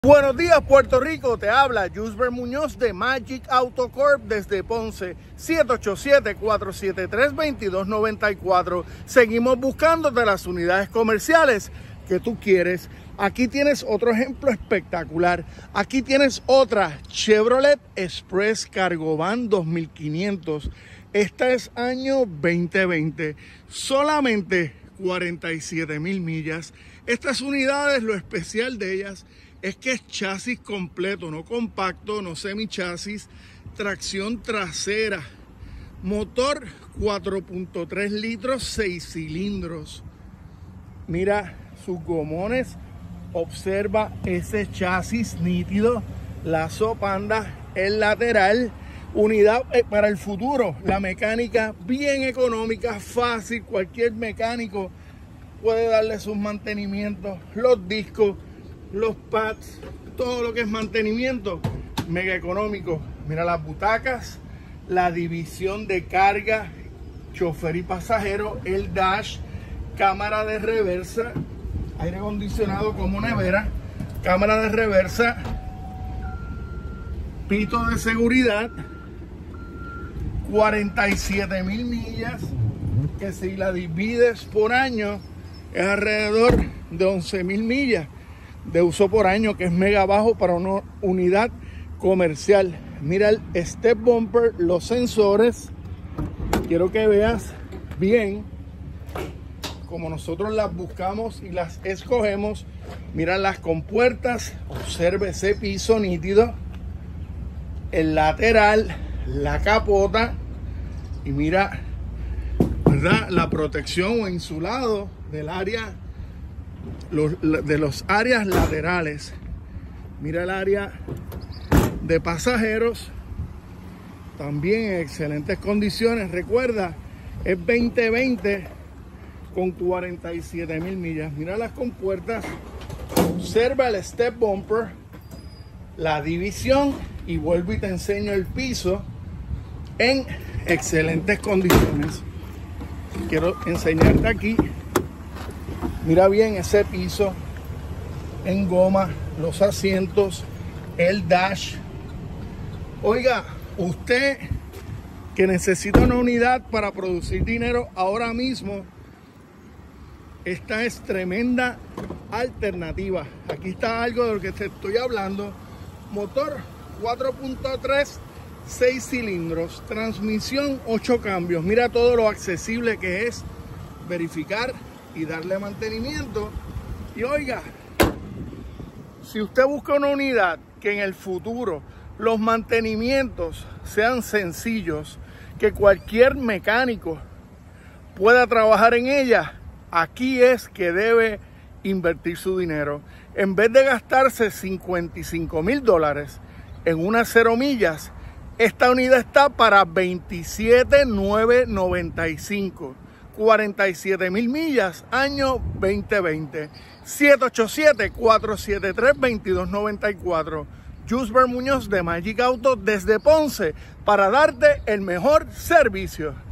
Buenos días, Puerto Rico, te habla Yusber Muñoz de Magic Auto Corp desde Ponce, 787-473-2294. Seguimos buscándote las unidades comerciales que tú quieres. Aquí tienes otro ejemplo espectacular. Aquí tienes otra Chevrolet Express Cargo Van 2500. Esta es año 2020, solamente 47,000 millas. Estas unidades, lo especial de ellas es que es chasis completo, no compacto, no semichasis, tracción trasera, motor 4.3 litros, 6 cilindros. Mira sus gomones, observa ese chasis nítido, lazo panda, el lateral, unidad para el futuro, la mecánica bien económica, fácil, cualquier mecánico puede darle sus mantenimientos, los discos, los pads, todo lo que es mantenimiento, mega económico. Mira las butacas, la división de carga, chofer y pasajero, el dash, cámara de reversa, aire acondicionado como nevera, cámara de reversa, pito de seguridad, 47,000 millas, que si la divides por año es alrededor de 11,000 millas de uso por año, que es mega bajo para una unidad comercial. Mira el step bumper, los sensores. Quiero que veas bien como nosotros las buscamos y las escogemos. Mira las compuertas, observe ese piso nítido, el lateral, la capota y mira, ¿verdad?, la protección o insulado del área, de los áreas laterales. Mira el área de pasajeros, también en excelentes condiciones. Recuerda, es 2020 con 47,000 millas. Mira las compuertas, observa el step bumper, la división y vuelvo y te enseño el piso en excelentes condiciones. Quiero enseñarte aquí. Mira bien ese piso en goma, los asientos, el dash. Oiga, usted que necesita una unidad para producir dinero ahora mismo, esta es tremenda alternativa. Aquí está algo de lo que te estoy hablando. Motor 4.3, 6 cilindros, transmisión 8 cambios. Mira todo lo accesible que es verificar y darle mantenimiento. Y oiga, si usted busca una unidad que en el futuro los mantenimientos sean sencillos, que cualquier mecánico pueda trabajar en ella, aquí es que debe invertir su dinero. En vez de gastarse $55,000 en unas 0 millas, esta unidad está para $27,995. 47,000 millas, año 2020. 787-473-2294. Yusber Muñoz de Magic Auto desde Ponce para darte el mejor servicio.